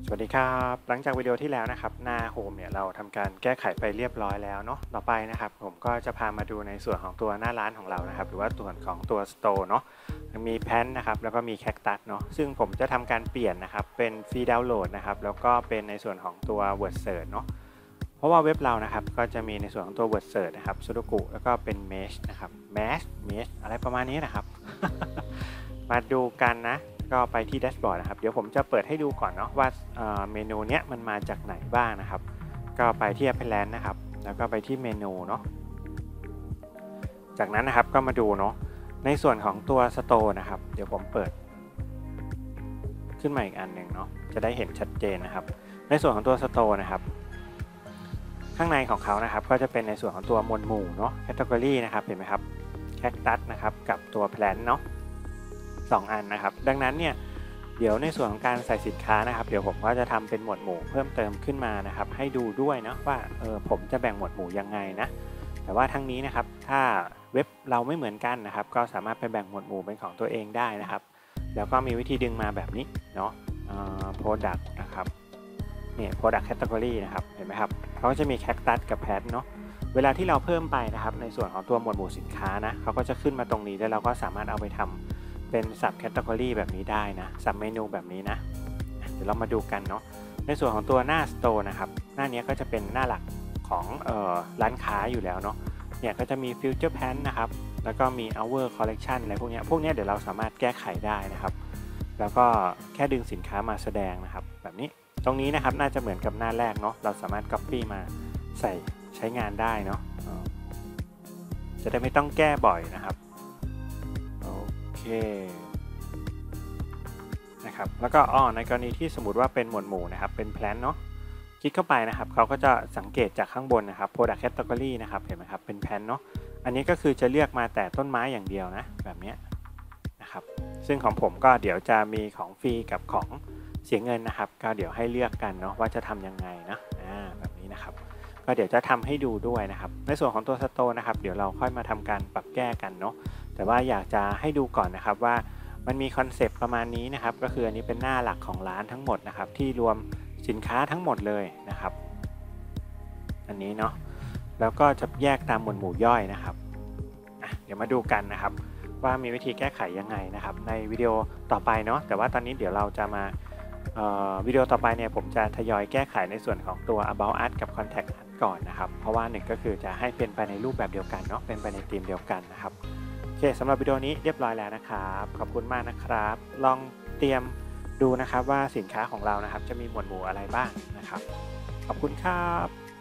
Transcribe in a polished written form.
สวัสดีครับหลังจากวิดีโอที่แล้วนะครับหน้าโฮมเนี่ยเราทำการแก้ไขไปเรียบร้อยแล้วเนาะต่อไปนะครับผมก็จะพามาดูในส่วนของตัวหน้าร้านของเรานะครับหรือว่าส่วนของตัวสโตร์เนาะมีแพนนะครับแล้วก็มีแคคตัสเนาะซึ่งผมจะทำการเปลี่ยนนะครับเป็นฟรีดาวน์โหลดนะครับแล้วก็เป็นในส่วนของตัว Word Search เนาะเพราะว่าเว็บเรานะครับก็จะมีในส่วนของตัว Word Search นะครับ Sudoku แล้วก็เป็น Mesh นะครับ Mesh อะไรประมาณนี้นะครับ มาดูกันนะก็ไปที่แดชบอร์ดนะครับเดี๋ยวผมจะเปิดให้ดูก่อนเนาะว่าเมนูเนี้ยมันมาจากไหนบ้างนะครับก็ไปที่ Appearance นะครับแล้วก็ไปที่เมนูเนาะจากนั้นนะครับก็มาดูเนาะในส่วนของตัว Store นะครับเดี๋ยวผมเปิดขึ้นมาอีกอันหนึ่งเนาะจะได้เห็นชัดเจนนะครับในส่วนของตัว Store นะครับข้างในของเขานะครับก็จะเป็นในส่วนของตัวหมวดหมู่เนาะ Category นะครับเห็นไหมครับ Cactus นะครับกับตัว Plant เนาะ2 อันนะครับดังนั้นเนี่ยเดี๋ยวในส่วนของการใส่สินค้านะครับเดี๋ยวผมก็จะทำเป็นหมวดหมู่เพิ่มเติมขึ้นมานะครับให้ดูด้วยนะว่าผมจะแบ่งหมวดหมู่ยังไงนะแต่ว่าทั้งนี้นะครับถ้าเว็บเราไม่เหมือนกันนะครับก็สามารถไปแบ่งหมวดหมู่เป็นของตัวเองได้นะครับแล้วก็มีวิธีดึงมาแบบนี้เนาะproduct นะครับเนี่ย product category นะครับเห็นไหมครับเขาก็จะมี cactus กับ plant เนาะเวลาที่เราเพิ่มไปนะครับในส่วนของตัวหมวดหมู่สินค้านะเขาก็จะขึ้นมาตรงนี้แล้วเราก็สามารถเอาไปทำเป็น sub category แบบนี้ได้นะ sub menu แบบนี้นะเดี๋ยวเรามาดูกันเนาะในส่วนของตัวหน้า store นะครับหน้านี้ก็จะเป็นหน้าหลักของร้านค้าอยู่แล้วเนาะเนี่ยก็จะมี future pan นะครับแล้วก็มี hour collection อะไรพวกนี้เดี๋ยวเราสามารถแก้ไขได้นะครับแล้วก็แค่ดึงสินค้ามาแสดงนะครับแบบนี้ตรงนี้นะครับน่าจะเหมือนกับหน้าแรกเนาะเราสามารถ copy มาใช้งานได้เนาะจะได้ไม่ต้องแก้บ่อยนะครับโอเคนะครับแล้วก็ในกรณีที่สมมติว่าเป็นหมวดหมู่นะครับเป็น plan เนาะคลิกเข้าไปนะครับเขาก็จะสังเกตจากข้างบนนะครับ product category นะครับเห็นไหมครับเป็น plan เนาะอันนี้ก็คือจะเลือกมาแต่ต้นไม้อย่างเดียวนะแบบนี้นะครับซึ่งของผมก็เดี๋ยวจะมีของฟรีกับของเสียเงินนะครับก็เดี๋ยวให้เลือกกันเนาะว่าจะทำยังไงนะแบบนี้นะครับก็เดี๋ยวจะทำให้ดูด้วยนะครับในส่วนของตัว Store นะครับเดี๋ยวเราค่อยมาทำการปรับแก้กันเนาะแต่ว่าอยากจะให้ดูก่อนนะครับว่ามันมีคอนเซปต์ประมาณนี้นะครับก็คืออันนี้เป็นหน้าหลักของร้านทั้งหมดนะครับที่รวมสินค้าทั้งหมดเลยนะครับอันนี้เนาะแล้วก็จะแยกตามหมวดหมู่ย่อยนะครับเดี๋ยวมาดูกันนะครับว่ามีวิธีแก้ไขยังไงนะครับในวิดีโอต่อไปเนาะแต่ว่าตอนนี้เดี๋ยวเราจะมาวิดีโอต่อไปเนี่ยผมจะทยอยแก้ไขในส่วนของตัว about us กับ contact us ก่อนนะครับเพราะว่าหนึ่งก็คือจะให้เป็นไปในรูปแบบเดียวกันเนาะเป็นไปในธีมเดียวกันนะครับโอเคสำหรับวิดีโอนี้เรียบร้อยแล้วนะครับขอบคุณมากนะครับลองเตรียมดูนะครับว่าสินค้าของเรานะครับจะมีหมวดหมู่อะไรบ้างนะครับขอบคุณครับ